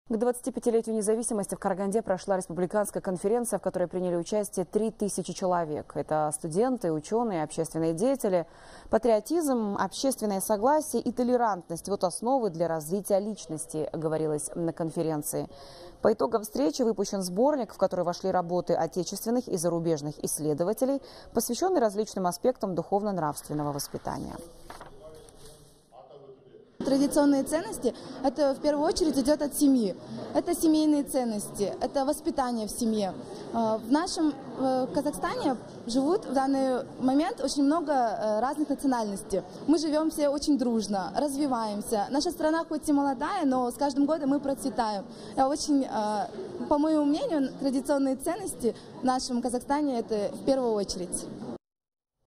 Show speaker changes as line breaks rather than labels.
К 25-летию независимости в Караганде прошла республиканская конференция, в которой приняли участие 3000 человек. Это студенты, ученые, общественные деятели. Патриотизм, общественное согласие и толерантность – вот основы для развития личности, говорилось на конференции. По итогам встречи выпущен сборник, в который вошли работы отечественных и зарубежных исследователей, посвященные различным аспектам духовно-нравственного воспитания.
Традиционные ценности – это в первую очередь идет от семьи. Это семейные ценности, это воспитание в семье. В нашем Казахстане живут в данный момент очень много разных национальностей. Мы живем все очень дружно, развиваемся. Наша страна хоть и молодая, но с каждым годом мы процветаем. По моему мнению, традиционные ценности в нашем Казахстане – это в первую очередь.